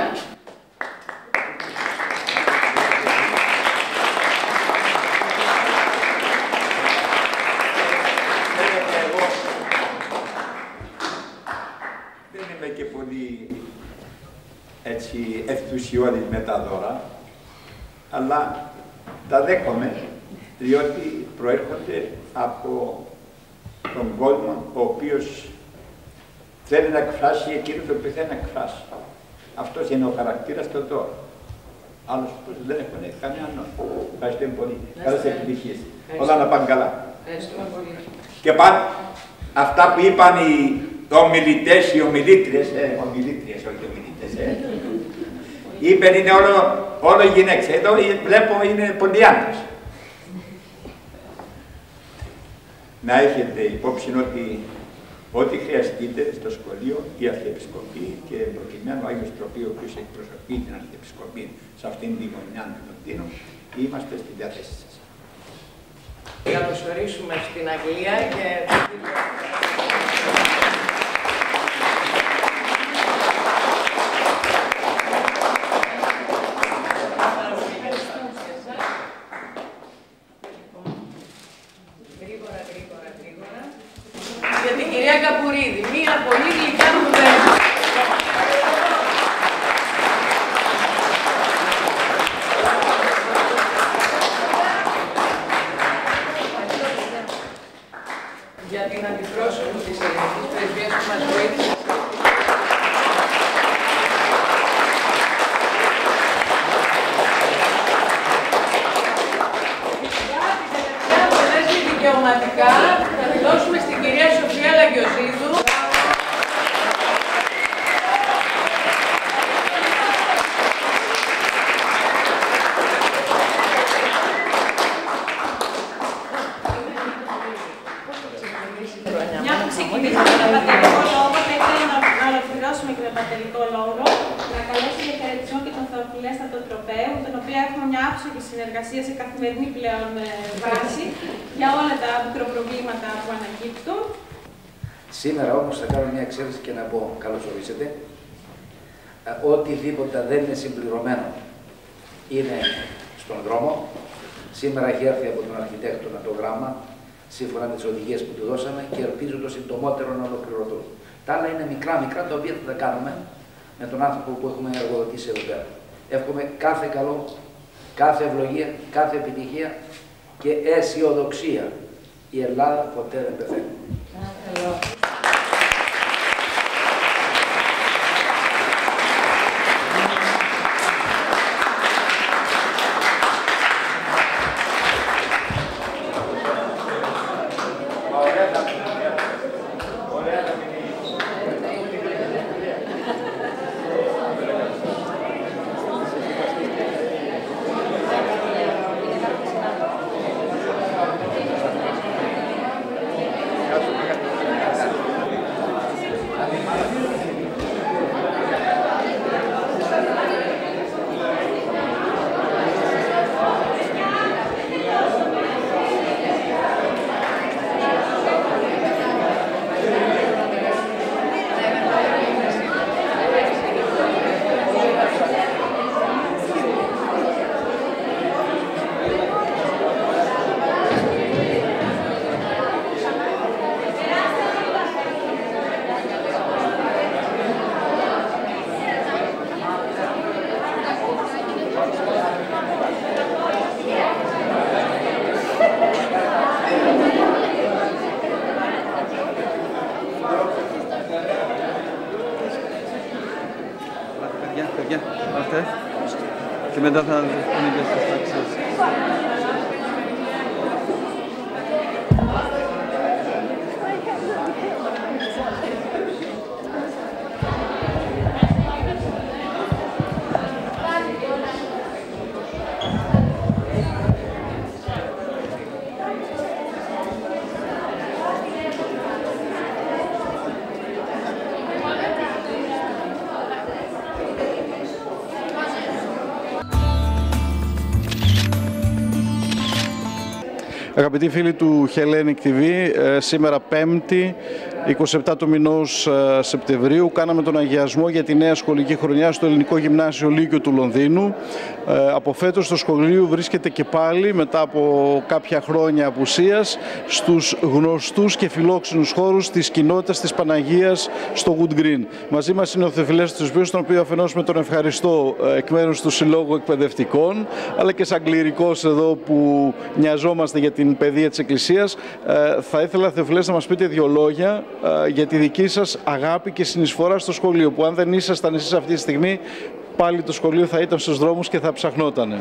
Δεν είμαι και πολύ έτσι ενθουσιώδης με τα δώρα, αλλά τα δέχομαι, διότι προέρχονται από τον κόσμο ο οποίος θέλει να εκφράσει εκείνο το οποίο θέλει να εκφράσει. Αυτός είναι ο χαρακτήρας των δώρων. Άλλος πως δεν έχουν κανέναν νόημα. Ευχαριστώ πολύ. Καλές επιτυχίες. Όλα να πάνε καλά. Ευχαριστούμε πολύ. Και πάνε αυτά που είπαν οι ομιλητές, οι ομιλήτριες, ομιλήτριες, όχι ομιλητές, είπαν είναι όλο γυναίκες. Εδώ βλέπω είναι πολλοί άντρες. Να έχετε υπόψη ότι ό,τι χρειαστείτε στο σχολείο, η Αρχιεπισκοπή και προκειμένου ο Άγιος Τροπή, ο οποίος εκπροσωπεί την Αρχιεπισκοπή σε αυτήν τη γωνιά του Λονδίνου, είμαστε στη διάθεσή σας. Καλωσορίσουμε στην Αγγλία και... Για την κυρία Καπουρίδη, μία πολύ γλυκιά κουβέντα. Για την αντιπρόσωπο της ελληνικής πρεσβείας που μας βοήθησε. Για αποτελέσματα δικαιωματικά θα τη δώσουμε στην κυρία Σοφία Λαγκιοζίδου. Μια που ξεκινήσαμε με πατερικό λόγο, θα ήθελα να ολοκληρώσουμε και με πατερικό λόγο, να καλέσω για χαιρετισμό και τον Θεοφιλέστατο Τροπέου, τον οποίο έχουμε μια άψογη συνεργασία σε καθημερινή πλέον βάση για όλα τα μικροπροβλήματα που ανακύπτουν. Σήμερα όμως θα κάνω μια εξαίρεση και να πω καλώς ορίσετε. Οτιδήποτε δεν είναι συμπληρωμένο είναι στον δρόμο. Σήμερα έχει έρθει από τον αρχιτέκτονα το γράμμα, σύμφωνα με τις οδηγίες που του δώσαμε και ελπίζω το συντομότερο να ολοκληρωθούν. Τα άλλα είναι μικρά, τα οποία θα τα κάνουμε με τον άνθρωπο που έχουμε εργοδοτήσει εδώ πέρα. Εύχομαι κάθε καλό, κάθε ευλογία, κάθε επιτυχία και αισιοδοξία. Η Ελλάδα ποτέ δεν πεθαίνει. παιδιά, αυτές. Και μετά θα δούμε και στις τάξεις. Αγαπητοί φίλοι του Hellenic TV, σήμερα Πέμπτη, 27 του μηνός Σεπτεμβρίου, κάναμε τον αγιασμό για τη νέα σχολική χρονιά στο Ελληνικό Γυμνάσιο Λύκειο του Λονδίνου. Από φέτος το σχολείο βρίσκεται και πάλι, μετά από κάποια χρόνια απουσίας, στους γνωστούς και φιλόξενους χώρους της κοινότητας της Παναγίας στο Wood Green. Μαζί μας είναι ο Θεοφιλέστος Βίος, τον οποίο αφενός με τον ευχαριστώ εκ μέρους του Συλλόγου Εκπαιδευτικών, αλλά και σαν κληρικός εδώ που νοιαζόμαστε για την παιδεία της Εκκλησίας. Θα ήθελα, Θεοφιλέστα, να μας πείτε δύο λόγια για τη δική σας αγάπη και συνεισφορά στο σχολείο, που αν δεν ήσασταν εσείς αυτή τη στιγμή, πάλι το σχολείο θα ήταν στους δρόμους και θα ψαχνότανε.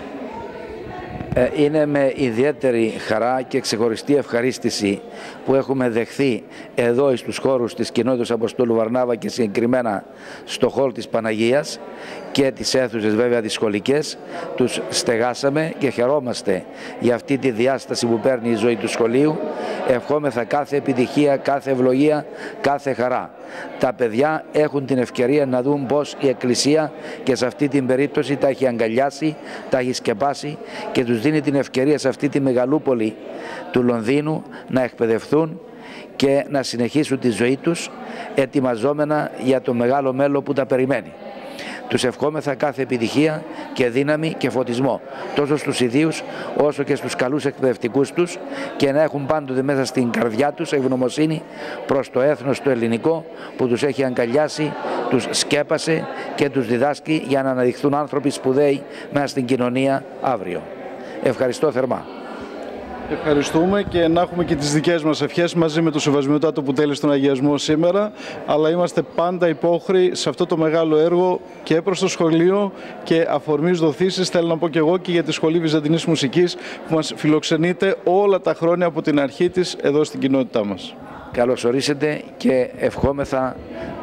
Είναι με ιδιαίτερη χαρά και ξεχωριστή ευχαρίστηση που έχουμε δεχθεί εδώ στους χώρους της κοινότητας Αποστόλου Βαρνάβα και συγκεκριμένα στο χώρο της Παναγίας και τις αίθουσες βέβαια τις σχολικές. Τους στεγάσαμε και χαιρόμαστε για αυτή τη διάσταση που παίρνει η ζωή του σχολείου. Ευχόμεθα κάθε επιτυχία, κάθε ευλογία, κάθε χαρά. Τα παιδιά έχουν την ευκαιρία να δουν πως η Εκκλησία και σε αυτή την περίπτωση τα έχει αγκαλιάσει, τα έχει σκεπάσει και τους δίνει την ευκαιρία σε αυτή τη μεγαλούπολη του Λονδίνου να εκπαιδευτούν και να συνεχίσουν τη ζωή τους ετοιμαζόμενα για το μεγάλο μέλλον που τα περιμένει. Τους ευχόμεθα κάθε επιτυχία και δύναμη και φωτισμό τόσο στους ιδίους όσο και στους καλούς εκπαιδευτικούς τους και να έχουν πάντοτε μέσα στην καρδιά τους ευγνωμοσύνη προς το έθνος το ελληνικό που τους έχει αγκαλιάσει, τους σκέπασε και τους διδάσκει για να αναδειχθούν άνθρωποι σπουδαίοι μέσα στην κοινωνία αύριο. Ευχαριστώ θερμά. Ευχαριστούμε και να έχουμε και τις δικές μας ευχές μαζί με το Σεβασμιωτάτο που τέλειωσε τον αγιασμό σήμερα, αλλά είμαστε πάντα υπόχρεοι σε αυτό το μεγάλο έργο και προς το σχολείο και αφορμής δοθήσεις, θέλω να πω και εγώ, και για τη Σχολή Βυζαντινής Μουσικής που μας φιλοξενείται όλα τα χρόνια από την αρχή της εδώ στην κοινότητά μας. Καλώς ορίσετε και ευχόμεθα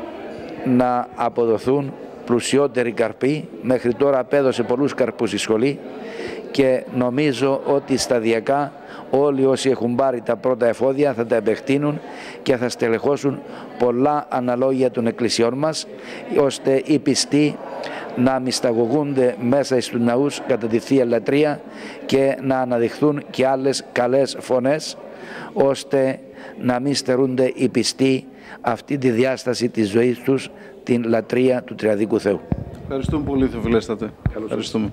να αποδοθούν πλουσιότεροι καρποί. Μέχρι τώρα απέδωσε πολλούς καρπούς η σχολή και νομίζω ότι σταδιακά όλοι όσοι έχουν πάρει τα πρώτα εφόδια θα τα επεκτείνουν και θα στελεχώσουν πολλά αναλόγια των εκκλησιών μας, ώστε οι πιστοί να μυσταγωγούνται μέσα στους ναούς κατά τη Θεία Λατρεία και να αναδειχθούν και άλλες καλές φωνές, ώστε να μην στερούνται οι πιστοί αυτή τη διάσταση της ζωής τους, την λατρεία του Τριαδικού Θεού. Ευχαριστούμε πολύ, Θεοφιλέστατε. Ευχαριστούμε.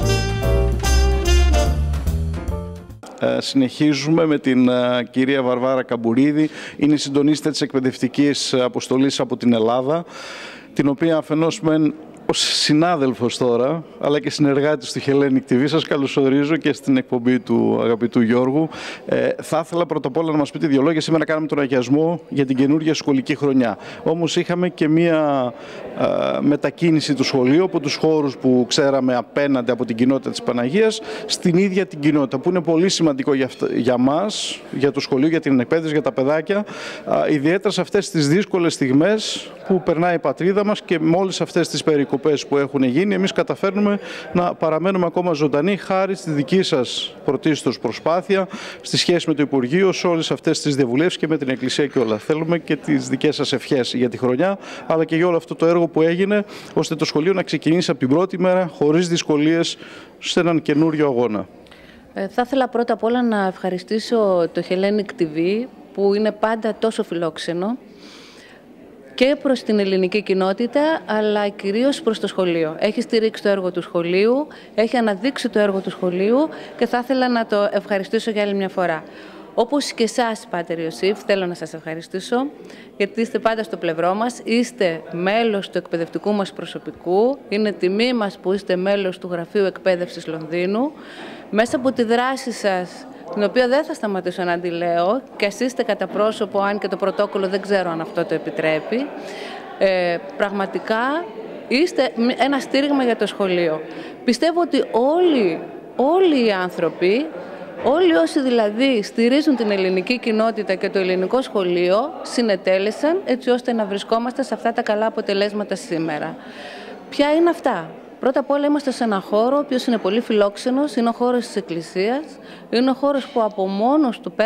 Συνεχίζουμε με την κυρία Βαρβάρα Καμπουρίδη. Είναι η συντονίστρια της εκπαιδευτικής αποστολής από την Ελλάδα, την οποία αφενός μεν ως συνάδελφος τώρα, αλλά και συνεργάτης του Hellenic TV, σας καλωσορίζω και στην εκπομπή του αγαπητού Γιώργου. Θα ήθελα πρώτα απ' όλα να μας πείτε δύο λόγια. Σήμερα κάναμε τον αγιασμό για την καινούργια σχολική χρονιά. Όμως είχαμε και μία μετακίνηση του σχολείου από τους χώρους που ξέραμε απέναντι από την κοινότητα της Παναγίας στην ίδια την κοινότητα, που είναι πολύ σημαντικό για μας, για το σχολείο, για την εκπαίδευση, για τα παιδάκια, ιδιαίτερα σε αυτές τις δύσκολες στιγμές που περνάει η πατρίδα μας και με όλες αυτές τις περικοπές που έχουν γίνει, εμείς καταφέρνουμε να παραμένουμε ακόμα ζωντανοί χάρη στη δική σας πρωτίστως προσπάθεια, στη σχέση με το Υπουργείο, σε όλες αυτές τις διαβουλεύσεις και με την Εκκλησία και όλα. Θέλουμε και τις δικές σας ευχές για τη χρονιά, αλλά και για όλο αυτό το έργο που έγινε, ώστε το σχολείο να ξεκινήσει από την πρώτη μέρα χωρίς δυσκολίες σε έναν καινούριο αγώνα. Θα ήθελα πρώτα απ' όλα να ευχαριστήσω το Hellenic TV που είναι πάντα τόσο φιλόξενο και προς την ελληνική κοινότητα, αλλά κυρίως προς το σχολείο. Έχει στηρίξει το έργο του σχολείου, έχει αναδείξει το έργο του σχολείου και θα ήθελα να το ευχαριστήσω για άλλη μια φορά. Όπως και εσάς, Πάτερ Ιωσήφ, θέλω να σας ευχαριστήσω, γιατί είστε πάντα στο πλευρό μας, είστε μέλος του εκπαιδευτικού μας προσωπικού, είναι τιμή μας που είστε μέλος του Γραφείου Εκπαίδευσης Λονδίνου. Μέσα από τη δράση σας, την οποία δεν θα σταματήσω να τη λέω, και εσείς είστε κατά πρόσωπο, αν και το πρωτόκολλο δεν ξέρω αν αυτό το επιτρέπει, πραγματικά είστε ένα στήριγμα για το σχολείο. Πιστεύω ότι όλοι οι άνθρωποι, όλοι όσοι δηλαδή στηρίζουν την ελληνική κοινότητα και το ελληνικό σχολείο, συνετέλεσαν έτσι ώστε να βρισκόμαστε σε αυτά τα καλά αποτελέσματα σήμερα. Ποια είναι αυτά? Πρώτα απ' όλα είμαστε σε ένα χώρο ο οποίος είναι πολύ φιλόξενος, είναι ο χώρος της Εκκλησίας, είναι ο χώρος που από μόνος του,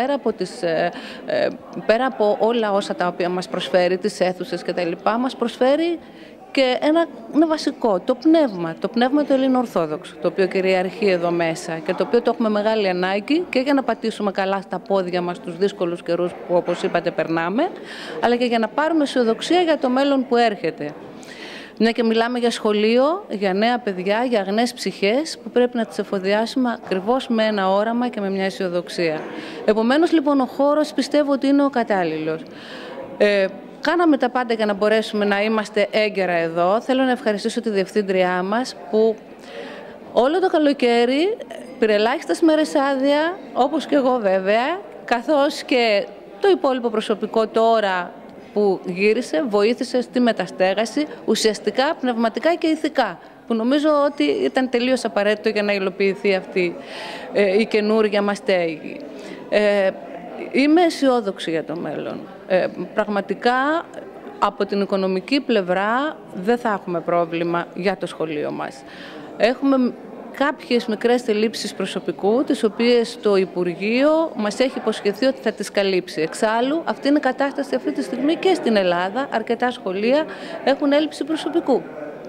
πέρα από όλα όσα τα οποία μας προσφέρει, τις αίθουσες κτλ., μας προσφέρει και ένα βασικό, το πνεύμα του Ελληνοορθόδοξου, το οποίο κυριαρχεί εδώ μέσα και το οποίο το έχουμε μεγάλη ανάγκη και για να πατήσουμε καλά στα πόδια μας τους δύσκολους καιρούς που, όπως είπατε, περνάμε, αλλά και για να πάρουμε αισιοδοξία για το μέλλον που έρχεται. Μια και μιλάμε για σχολείο, για νέα παιδιά, για αγνές ψυχές που πρέπει να τις εφοδιάσουμε ακριβώς με ένα όραμα και με μια αισιοδοξία. Επομένως, λοιπόν, ο χώρος πιστεύω ότι είναι ο κατάλληλος. Κάναμε τα πάντα για να μπορέσουμε να είμαστε έγκαιρα εδώ. Θέλω να ευχαριστήσω τη διευθύντριά μας που όλο το καλοκαίρι πήρε ελάχιστες μέρες άδεια, όπως και εγώ βέβαια, καθώς και το υπόλοιπο προσωπικό τώρα που γύρισε, βοήθησε στη μεταστέγαση, ουσιαστικά, πνευματικά και ηθικά, που νομίζω ότι ήταν τελείως απαραίτητο για να υλοποιηθεί αυτή η καινούργια μας στέγη. Είμαι αισιόδοξη για το μέλλον. Πραγματικά, από την οικονομική πλευρά δεν θα έχουμε πρόβλημα για το σχολείο μας. Έχουμε κάποιες μικρές ελλείψεις προσωπικού, τις οποίες το Υπουργείο μας έχει υποσχεθεί ότι θα τις καλύψει. Εξάλλου, αυτή είναι η κατάσταση αυτή τη στιγμή και στην Ελλάδα. Αρκετά σχολεία έχουν έλλειψη προσωπικού.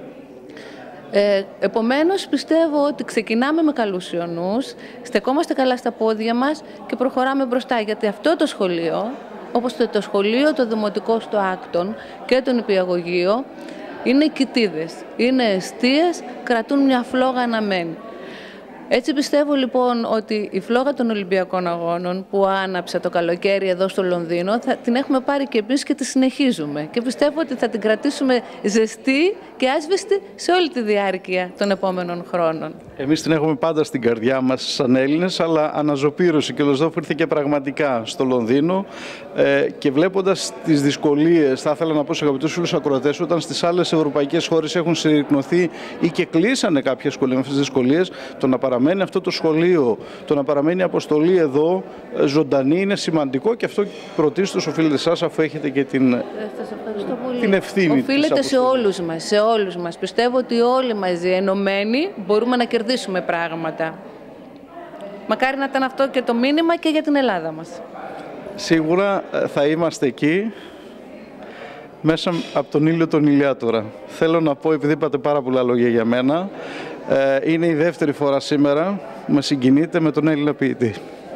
Επομένως, πιστεύω ότι ξεκινάμε με καλούς ιονούς, στεκόμαστε καλά στα πόδια μας και προχωράμε μπροστά. Γιατί αυτό το σχολείο, όπως το σχολείο, το δημοτικό στο Άκτον και το νηπιαγωγείο, είναι κοιτίδες, είναι εστίες, κρατούν μια φλόγα αναμένη. Έτσι πιστεύω λοιπόν ότι η φλόγα των Ολυμπιακών Αγώνων που άναψε το καλοκαίρι εδώ στο Λονδίνο την έχουμε πάρει και εμείς και τη συνεχίζουμε. Και πιστεύω ότι θα την κρατήσουμε ζεστή και άσβεστη σε όλη τη διάρκεια των επόμενων χρόνων. Εμείς την έχουμε πάντα στην καρδιά μας σαν Έλληνες, αλλά αναζωπήρωση και ολοσδόφου ήρθε και πραγματικά στο Λονδίνο και βλέποντας τις δυσκολίες, θα ήθελα να πω στους αγαπητούς φίλους ακροατές, όταν στις άλλες ευρωπαϊκές χώρες έχουν συρρυκνωθεί ή και κλείσανε κάποια σχολεία με αυτές τις δυσκολίες, το να παραμένει αυτό το σχολείο, το να παραμένει η αποστολή εδώ ζωντανή είναι σημαντικό και αυτό πρωτίστως οφείλεται σε εσάς, αφού έχετε και την ευθύνη. Οφείλεται σε όλους μας. Πιστεύω ότι όλοι μαζί ενωμένοι μπορούμε να κερδίσουμε πράγματα. Μακάρι να ήταν αυτό και το μήνυμα και για την Ελλάδα μας. Σίγουρα θα είμαστε εκεί, μέσα από τον ήλιο τον ηλιάτορα. Θέλω να πω, επειδή είπατε πάρα πολλά λόγια για μένα, είναι η δεύτερη φορά σήμερα που με συγκινείτε με τον Έλληνα ποιητή.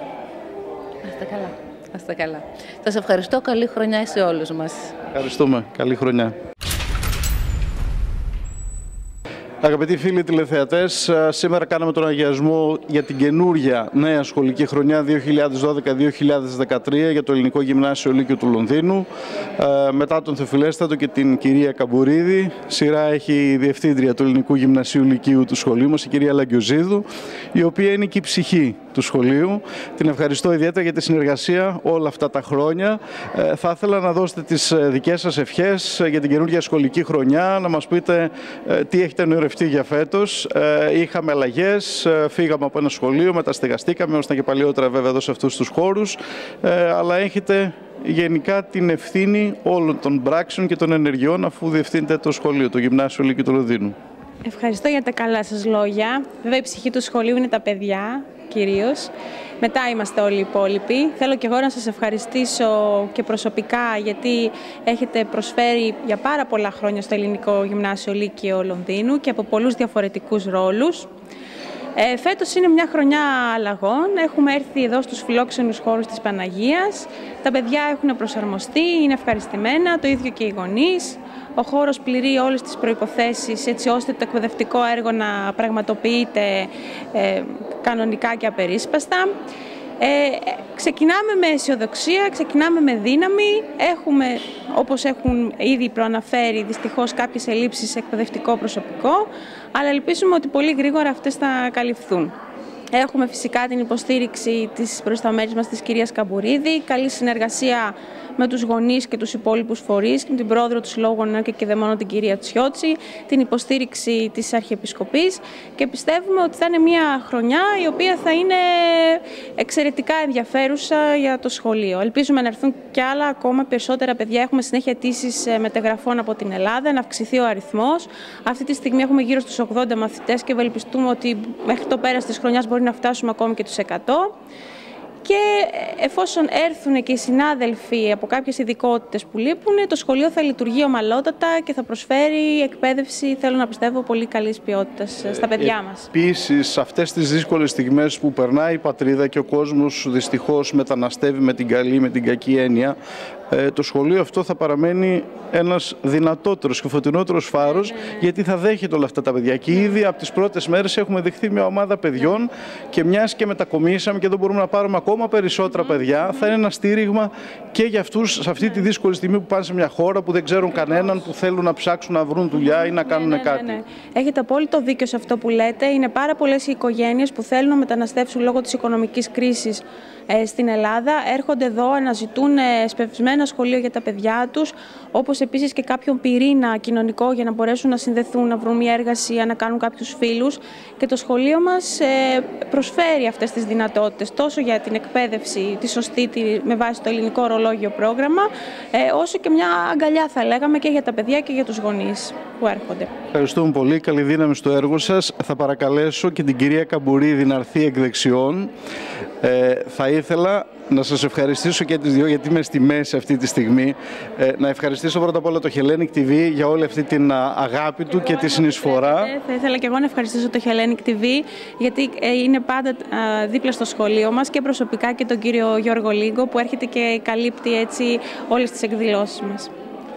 Να είστε καλά. Σας ευχαριστώ. Καλή χρονιά σε όλους μας. Ευχαριστούμε. Καλή χρονιά. Αγαπητοί φίλοι τηλεθεατές, σήμερα κάναμε τον αγιασμό για την καινούρια νέα σχολική χρονιά 2012-2013 για το Ελληνικό Γυμνάσιο Λύκειο του Λονδίνου. Μετά τον Θεοφιλέστατο και την κυρία Καμπουρίδη, σειρά έχει η Διευθύντρια του Ελληνικού Γυμνασίου Λυκείου του σχολείου μας, η κυρία Λαγκιουζίδου, η οποία είναι και η ψυχή του σχολείου. Την ευχαριστώ ιδιαίτερα για τη συνεργασία όλα αυτά τα χρόνια. Θα ήθελα να δώσετε τις δικές σας ευχές για την καινούργια σχολική χρονιά, να μας πείτε τι έχετε νοηρευτεί για φέτος. Είχαμε αλλαγές, φύγαμε από ένα σχολείο, μεταστεγαστήκαμε, ήμασταν και παλιότερα βέβαια εδώ σε αυτούς τους χώρους, αλλά έχετε γενικά την ευθύνη όλων των πράξεων και των ενεργειών, αφού διευθύνετε το σχολείο, το Γυμνάσιο Λύκειο του Λονδίνου. Ευχαριστώ για τα καλά σας λόγια. Βέβαια η ψυχή του σχολείου είναι τα παιδιά κυρίως. Μετά είμαστε όλοι οι υπόλοιποι. Θέλω και εγώ να σας ευχαριστήσω και προσωπικά, γιατί έχετε προσφέρει για πάρα πολλά χρόνια στο Ελληνικό Γυμνάσιο Λύκειο Λονδίνου και από πολλούς διαφορετικούς ρόλους. Φέτος είναι μια χρονιά αλλαγών. Έχουμε έρθει εδώ στους φιλόξενους χώρους της Παναγίας. Τα παιδιά έχουν προσαρμοστεί, είναι ευχαριστημένα, το ίδιο και οι γονείς. Ο χώρος πληρεί όλες τις προϋποθέσεις έτσι ώστε το εκπαιδευτικό έργο να πραγματοποιείται κανονικά και απερίσπαστα. Ξεκινάμε με αισιοδοξία, ξεκινάμε με δύναμη. Έχουμε, όπως έχουν ήδη προαναφέρει, δυστυχώς κάποιες ελλείψεις σε εκπαιδευτικό προσωπικό, αλλά ελπίζουμε ότι πολύ γρήγορα αυτές θα καλυφθούν. Έχουμε φυσικά την υποστήριξη της προϊσταμένης μας της κυρίας Καμπουρίδη, καλή συνεργασία με τους γονείς και τους υπόλοιπους φορείς και με την πρόεδρο του Συλλόγου Γονέων και Κηδεμόνων, την κυρία Τσιότση, την υποστήριξη της Αρχιεπισκοπής και πιστεύουμε ότι θα είναι μια χρονιά η οποία θα είναι εξαιρετικά ενδιαφέρουσα για το σχολείο. Ελπίζουμε να έρθουν και άλλα ακόμα περισσότερα παιδιά. Έχουμε συνέχεια αιτήσεις μετεγραφών από την Ελλάδα, να αυξηθεί ο αριθμός. Αυτή τη στιγμή έχουμε γύρω στους 80 μαθητές και ευελπιστούμε ότι μέχρι το πέρας της χρονιάς μπορεί να φτάσουμε ακόμη και τους 100. Και εφόσον έρθουν και οι συνάδελφοι από κάποιες ειδικότητες που λείπουν, το σχολείο θα λειτουργεί ομαλότατα και θα προσφέρει εκπαίδευση, θέλω να πιστεύω, πολύ καλής ποιότητας στα παιδιά μας. Επίσης, σε αυτές τις δύσκολες στιγμές που περνάει η πατρίδα και ο κόσμος δυστυχώς μεταναστεύει με την καλή, με την κακή έννοια, το σχολείο αυτό θα παραμένει ένας δυνατότερος και φωτεινότερος φάρος, γιατί θα δέχεται όλα αυτά τα παιδιά. Και ήδη από τις πρώτες μέρες έχουμε δεχθεί μια ομάδα παιδιών και μιας και μετακομίσαμε και εδώ μπορούμε να πάρουμε ακόμα περισσότερα παιδιά, θα είναι ένα στήριγμα και για αυτούς σε αυτή τη δύσκολη στιγμή που πάνε σε μια χώρα που δεν ξέρουν κανέναν, που θέλουν να ψάξουν να βρουν δουλειά ή να κάνουν κάτι. Έχετε απόλυτο δίκιο σε αυτό που λέτε. Είναι πάρα πολλές οι οικογένειες που θέλουν να μεταναστεύσουν λόγω της οικονομικής κρίσης στην Ελλάδα. Έρχονται εδώ, αναζητούν σπευσμένα σχολείο για τα παιδιά τους, όπως επίσης και κάποιον πυρήνα κοινωνικό για να μπορέσουν να συνδεθούν, να βρουν μια εργασία, να κάνουν κάποιους φίλους. Και το σχολείο μας προσφέρει αυτές τις δυνατότητες τόσο για την εκπαίδευση, τη σωστή με βάση το ελληνικό ορολόγιο πρόγραμμα, όσο και μια αγκαλιά θα λέγαμε και για τα παιδιά και για τους γονείς που έρχονται. Ευχαριστούμε πολύ. Καλή δύναμη στο έργο σας. Θα παρακαλέσω και την κυρία Καμπουρίδη να έρθει εκ δεξιών. Θα ήθελα να σας ευχαριστήσω και τις δύο, γιατί είμαι στη μέση αυτή τη στιγμή. Να ευχαριστήσω πρώτα απ' όλα το Hellenic TV για όλη αυτή την αγάπη του και τη συνεισφορά. Θα ήθελα και εγώ να ευχαριστήσω το Hellenic TV, γιατί είναι πάντα δίπλα στο σχολείο μας και προσωπικά και τον κύριο Γιώργο Λίγκο που έρχεται και καλύπτει έτσι όλες τις εκδηλώσεις μας.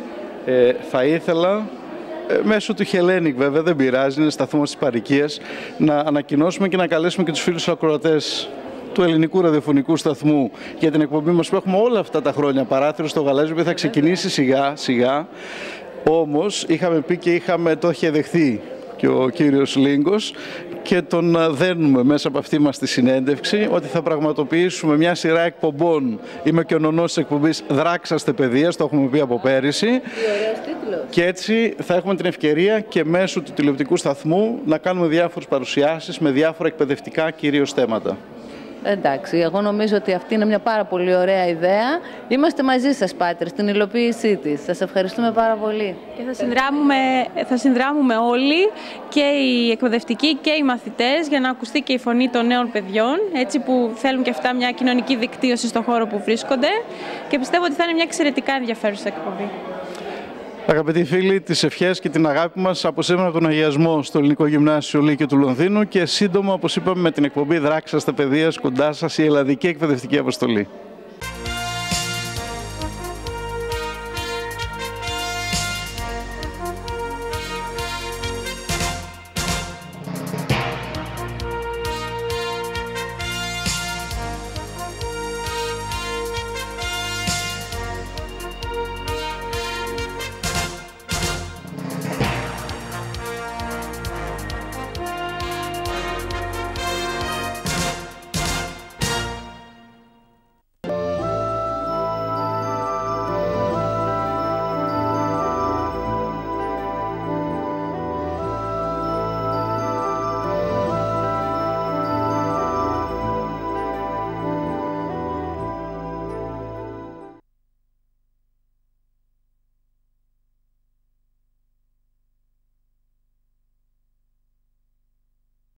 Θα ήθελα μέσω του Hellenic, βέβαια, δεν πειράζει, είναι σταθμός της παροικίας, να ανακοινώσουμε και να καλέσουμε και τους φίλους ακροατές του ελληνικού ραδιοφωνικού σταθμού για την εκπομπή μας που έχουμε όλα αυτά τα χρόνια, Παράθυρο στο Γαλάζιο, που θα ξεκινήσει σιγά σιγά. Όμως είχαμε πει και το είχε δεχθεί και ο κύριος Λίγκος και τον δένουμε μέσα από αυτή μας τη συνέντευξη ότι θα πραγματοποιήσουμε μια σειρά εκπομπών. Είμαι και ο νονός της εκπομπής Δράξαστε Παιδείας, το έχουμε πει από πέρυσι. Και έτσι θα έχουμε την ευκαιρία και μέσω του τηλεοπτικού σταθμού να κάνουμε διάφορες παρουσιάσεις με διάφορα εκπαιδευτικά κυρίως θέματα. Εντάξει, εγώ νομίζω ότι αυτή είναι μια πάρα πολύ ωραία ιδέα. Είμαστε μαζί σας, Πάτερ, στην υλοποίησή της. Σας ευχαριστούμε πάρα πολύ. Και θα συνδράμουμε όλοι, και οι εκπαιδευτικοί και οι μαθητές, για να ακουστεί και η φωνή των νέων παιδιών, έτσι που θέλουν και αυτά μια κοινωνική δικτύωση στον χώρο που βρίσκονται. Και πιστεύω ότι θα είναι μια εξαιρετικά ενδιαφέρουσα εκπομπή. Αγαπητοί φίλοι, τις ευχές και την αγάπη μας από σήμερα από τον Αγιασμό στο Ελληνικό Γυμνάσιο Λύκειο του Λονδίνου και σύντομα, όπως είπαμε, με την εκπομπή Δράξαστε Παιδείας, κοντά σας η Ελλαδική Εκπαιδευτική Αποστολή.